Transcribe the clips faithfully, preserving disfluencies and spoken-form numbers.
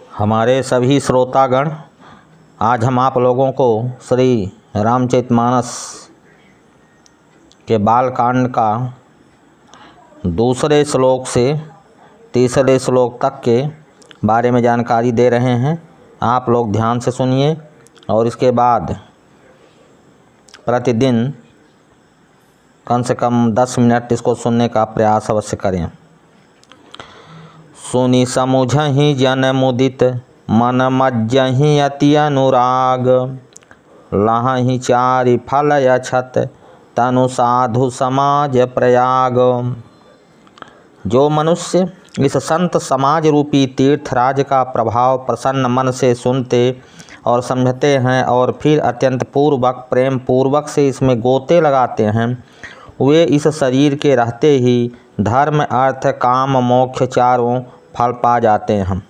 हमारे सभी श्रोतागण, आज हम आप लोगों को श्री रामचरितमानस के बालकांड का दूसरे श्लोक से तीसरे श्लोक तक के बारे में जानकारी दे रहे हैं। आप लोग ध्यान से सुनिए और इसके बाद प्रतिदिन कम से कम दस मिनट इसको सुनने का प्रयास अवश्य करें। सुनि समुझहि जन मुदित, मन मज्जहि अति अनुराग। लहहि चारि फल अछत, तनु साधु समाज प्रयाग। जो मनुष्य इस संत समाज रूपी तीर्थराज का प्रभाव प्रसन्न मन से सुनते और समझते हैं और फिर अत्यंत पूर्वक प्रेम पूर्वक से इसमें गोते लगाते हैं, वे इस शरीर के रहते ही धर्म अर्थ काम मोक्ष चारों फल पा जाते हैं।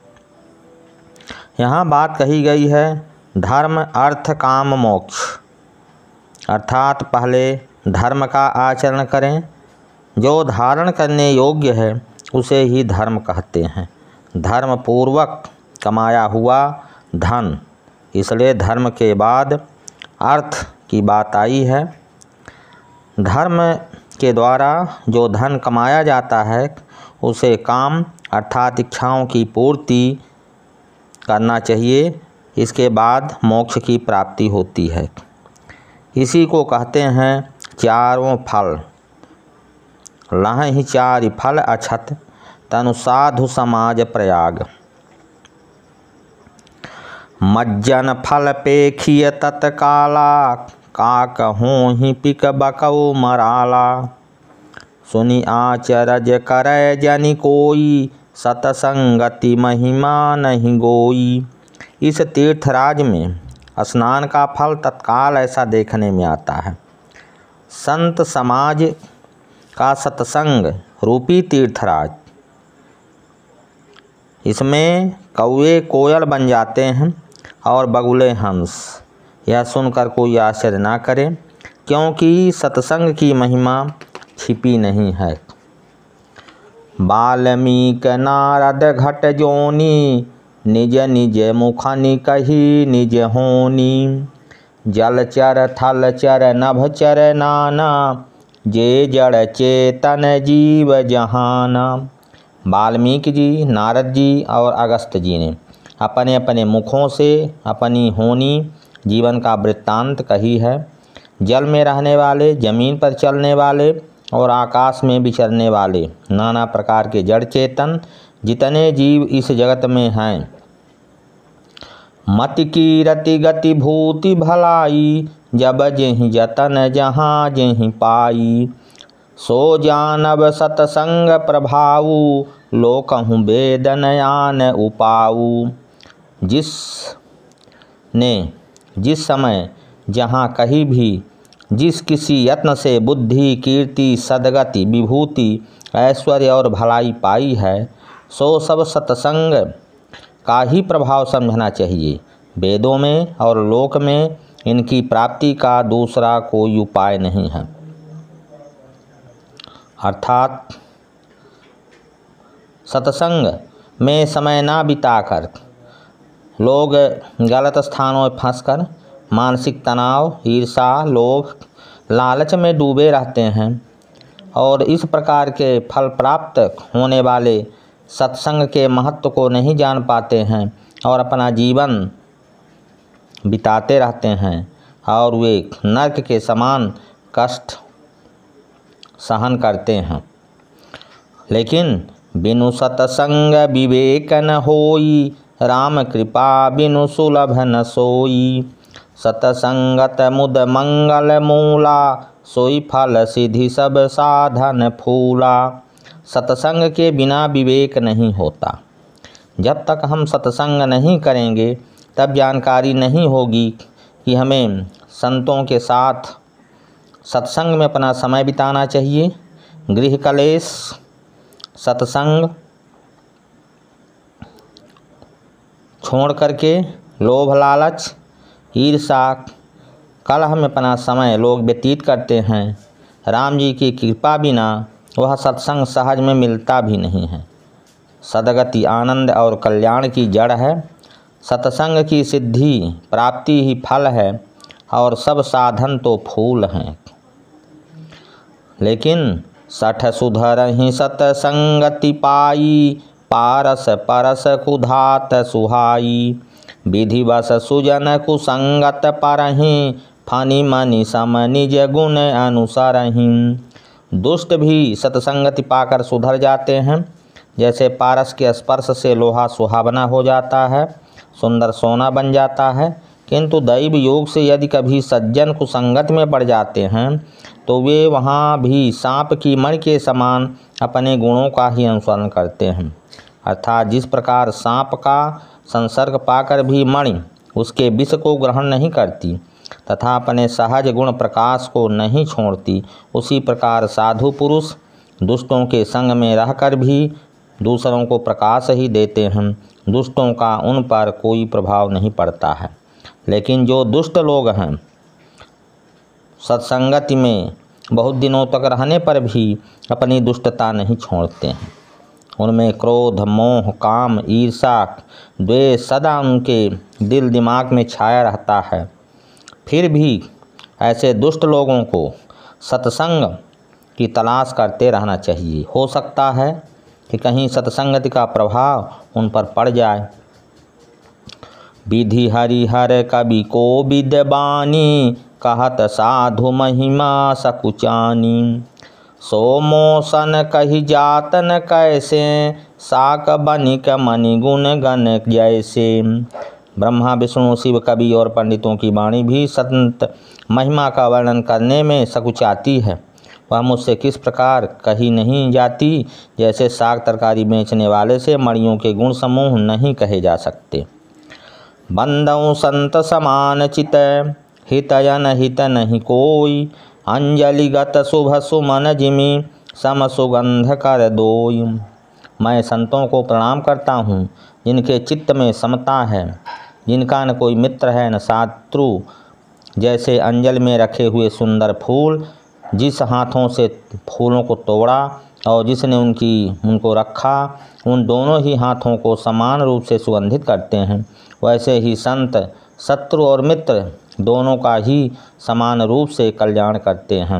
यहाँ बात कही गई है धर्म अर्थ काम मोक्ष, अर्थात पहले धर्म का आचरण करें। जो धारण करने योग्य है उसे ही धर्म कहते हैं। धर्म पूर्वक कमाया हुआ धन, इसलिए धर्म के बाद अर्थ की बात आई है। धर्म के द्वारा जो धन कमाया जाता है उसे काम अर्थात इच्छाओं की पूर्ति करना चाहिए। इसके बाद मोक्ष की प्राप्ति होती है। इसी को कहते हैं चारों फल। लहहि चारि फल अछत, तनु साधु समाज प्रयाग। मज्जन फल पेखिय तत्काला, का कहूँ पिक बकौ मराला। सुनि आचरज करय जनि कोई, सतसंगति महिमा नहीं गोई। इस तीर्थराज में स्नान का फल तत्काल ऐसा देखने में आता है। संत समाज का सत्संग रूपी तीर्थराज, इसमें कौवे कोयल बन जाते हैं और बगुले हंस। यह सुनकर कोई आश्चर्य ना करे, क्योंकि सत्संग की महिमा छिपी नहीं है। वाल्मीकि नारद घट जोनी, निज निज मुखनि कही निज होनी। जलचर थलचर नभचर नाना, जे जड़ चेतन जीव जहाना। वाल्मीकि जी, नारद जी और अगस्त्य जी ने अपने अपने मुखों से अपनी होनी जीवन का वृत्तांत कही है। जल में रहने वाले, जमीन पर चलने वाले और आकाश में विचरने वाले नाना प्रकार के जड़ चेतन जितने जीव इस जगत में हैं, मति की रति गति भूति भलाई। जब जेहि जतन जहाँ जेहि पाई, सो जानब सतसंग प्रभाऊ। लोकहु वेदन आन उपाऊ। जिस ने जिस समय जहाँ कहीं भी जिस किसी यत्न से बुद्धि कीर्ति सद्गति विभूति ऐश्वर्य और भलाई पाई है, सो सब सत्संग का ही प्रभाव समझना चाहिए। वेदों में और लोक में इनकी प्राप्ति का दूसरा कोई उपाय नहीं है। अर्थात सत्संग में समय ना बिताकर लोग गलत स्थानों में फंसकर मानसिक तनाव, ईर्षा, लोभ, लालच में डूबे रहते हैं और इस प्रकार के फल प्राप्त होने वाले सत्संग के महत्व को नहीं जान पाते हैं और अपना जीवन बिताते रहते हैं और वे नरक के समान कष्ट सहन करते हैं। लेकिन बिनु सतसंग विवेक न होई, राम कृपा बिनु सुलभ न सोई। सतसंगत मुद मंगल मूला, सोई फल सिद्धि सब साधन फूला। सत्संग के बिना विवेक नहीं होता। जब तक हम सत्संग नहीं करेंगे तब जानकारी नहीं होगी कि हमें संतों के साथ सत्संग में अपना समय बिताना चाहिए। गृह कलेश, सत्संग छोड़ करके लोभ लालच ईर्षा कलह में अपना समय लोग व्यतीत करते हैं। राम जी की कृपा बिना वह सत्संग सहज में मिलता भी नहीं है। सदगति आनंद और कल्याण की जड़ है। सत्संग की सिद्धि प्राप्ति ही फल है और सब साधन तो फूल हैं। लेकिन सठ सुधरहि सतसंगति पाई, पारस परस कुधात सुहाई। विधिवश सुजन कुसंगत परहि, फनि मनि सम निज गुण अनुसरहि। दुष्ट भी सत्संगति पाकर सुधर जाते हैं। जैसे पारस के स्पर्श से लोहा सुहावना हो जाता है, सुंदर सोना बन जाता है। किंतु दैव योग से यदि कभी सज्जन कुसंगत में पड़ जाते हैं तो वे वहाँ भी सांप की मणि के समान अपने गुणों का ही अनुसरण करते हैं। अर्थात जिस प्रकार सांप का संसर्ग पाकर भी मणि उसके विष को ग्रहण नहीं करती तथा अपने सहज गुण प्रकाश को नहीं छोड़ती, उसी प्रकार साधु पुरुष दुष्टों के संग में रहकर भी दूसरों को प्रकाश ही देते हैं। दुष्टों का उन पर कोई प्रभाव नहीं पड़ता है। लेकिन जो दुष्ट लोग हैं सत्संगति में बहुत दिनों तक रहने पर भी अपनी दुष्टता नहीं छोड़ते हैं। उनमें क्रोध, मोह, काम, ईर्षा, द्वेष सदा उनके दिल दिमाग में छाया रहता है। फिर भी ऐसे दुष्ट लोगों को सत्संग की तलाश करते रहना चाहिए। हो सकता है कि कहीं सत्संगति का प्रभाव उन पर पड़ जाए। विधि हरिहर कवि को विद्यबानी, कहत साधु महिमा सकुचानी। सो मोसन कही जातन कैसे, साक बनिक मनि गुण गण जैसे। ब्रह्मा, विष्णु, शिव, कवि और पंडितों की वाणी भी संत महिमा का वर्णन करने में सकुचाती है। वह मुझसे किस प्रकार कही नहीं जाती, जैसे साग तरकारी बेचने वाले से मणियों के गुण समूह नहीं कहे जा सकते। बंदऊ संत समान चित, हितयन हित नहीं कोई। अंजलिगत शुभ सुमन जिमि, सम सुगंध कर दोई। मैं संतों को प्रणाम करता हूँ जिनके चित्त में समता है, जिनका न कोई मित्र है न शत्रु। जैसे अंजल में रखे हुए सुंदर फूल, जिस हाथों से फूलों को तोड़ा और जिसने उनकी उनको रखा, उन दोनों ही हाथों को समान रूप से सुगंधित करते हैं। वैसे ही संत शत्रु और मित्र दोनों का ही समान रूप से कल्याण करते हैं।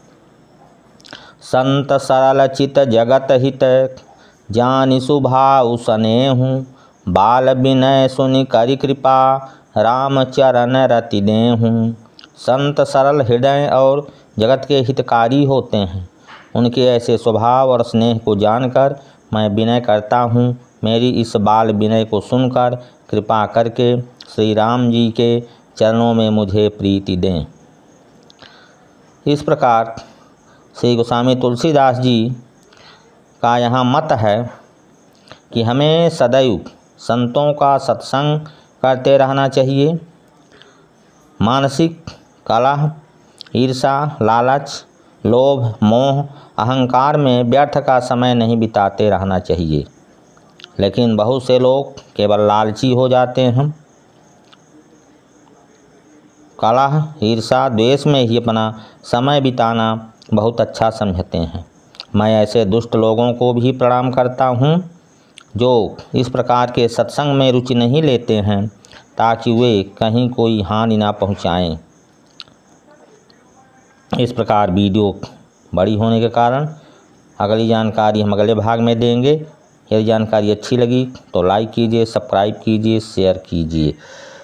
संत सरल चित जगत हित, जानि सुभाउ सनेहु। बाल विनय सुनि करि कृपा, राम चरण रति देहु। संत सरल हृदय और जगत के हितकारी होते हैं। उनके ऐसे स्वभाव और स्नेह को जानकर मैं विनय करता हूँ। मेरी इस बाल विनय को सुनकर कृपा करके श्री राम जी के चरणों में मुझे प्रीति दें। इस प्रकार श्री गोस्वामी तुलसीदास जी का यहाँ मत है कि हमें सदैव संतों का सत्संग करते रहना चाहिए। मानसिक कलह, ईर्षा, लालच, लोभ, मोह, अहंकार में व्यर्थ का समय नहीं बिताते रहना चाहिए। लेकिन बहुत से लोग केवल लालची हो जाते हैं। कलह, ईर्षा, द्वेष में ही अपना समय बिताना बहुत अच्छा समझते हैं। मैं ऐसे दुष्ट लोगों को भी प्रणाम करता हूँ जो इस प्रकार के सत्संग में रुचि नहीं लेते हैं, ताकि वे कहीं कोई हानि ना पहुँचाएँ। इस प्रकार वीडियो बड़ी होने के कारण अगली जानकारी हम अगले भाग में देंगे। यदि जानकारी अच्छी लगी तो लाइक कीजिए, सब्सक्राइब कीजिए, शेयर कीजिए।